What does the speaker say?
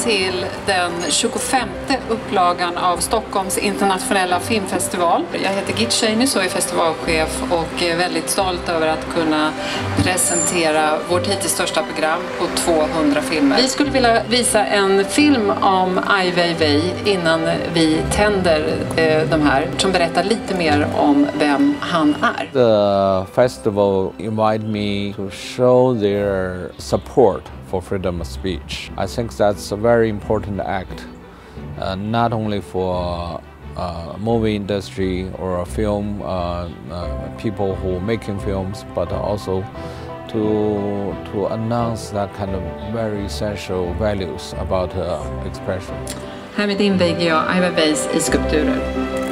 till den 25:e upplagan av Stockholms internationella filmfestival. Jag heter Git Shanius och är festivalchef och är väldigt stolt över att kunna presentera vårt hittills största program på 200 filmer. Vi skulle vilja visa en film om Ai Weiwei innan vi tänder de här, som berättar lite mer om vem han är. The festival invited me to show their support for freedom of speech. I think that's a very important act, not only for movie industry or film people who are making films, but also to announce that kind of very essential values about expression. Härmed inviger jag Ai Weiweis i skulpturer.